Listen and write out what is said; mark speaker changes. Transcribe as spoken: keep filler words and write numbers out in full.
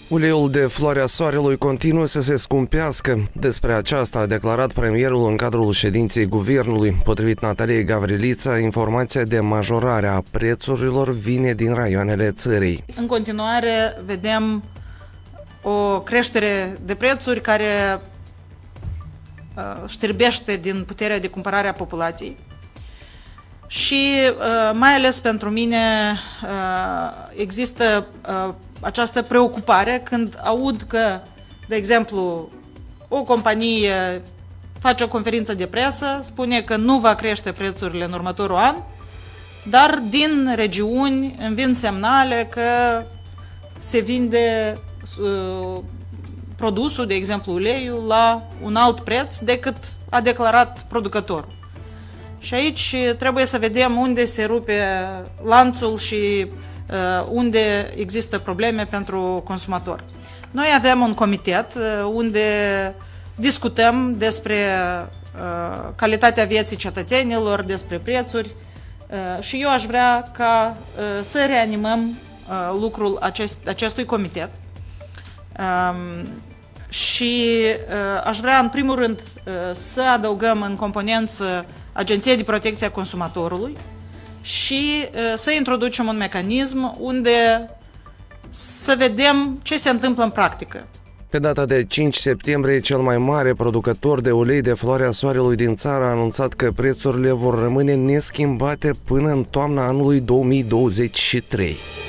Speaker 1: Uleiul de floarea soarelui continuă să se scumpească. Despre aceasta a declarat premierul în cadrul ședinței guvernului. Potrivit Nataliei Gavrilița, informația de majorare a prețurilor vine din raioanele țării.
Speaker 2: În continuare vedem o creștere de prețuri care știrbește din puterea de cumpărare a populației. Și mai ales pentru mine există această preocupare când aud că, de exemplu, o companie face o conferință de presă, spune că nu va crește prețurile în următorul an, dar din regiuni îmi vin semnale că se vinde uh, produsul, de exemplu uleiul, la un alt preț decât a declarat producătorul. Și aici trebuie să vedem unde se rupe lanțul și uh, unde există probleme pentru consumator. Noi avem un comitet uh, unde discutăm despre uh, calitatea vieții cetățenilor, despre prețuri uh, și eu aș vrea ca uh, să reanimăm uh, lucrul acest, acestui comitet. Um, și uh, aș vrea în primul rând uh, să adăugăm în componență Agenția de Protecție a Consumatorului și uh, să introducem un mecanism unde să vedem ce se întâmplă în practică.
Speaker 1: Pe data de cinci septembrie, cel mai mare producător de ulei de floarea soarelui din țară a anunțat că prețurile vor rămâne neschimbate până în toamna anului două mii douăzeci și trei.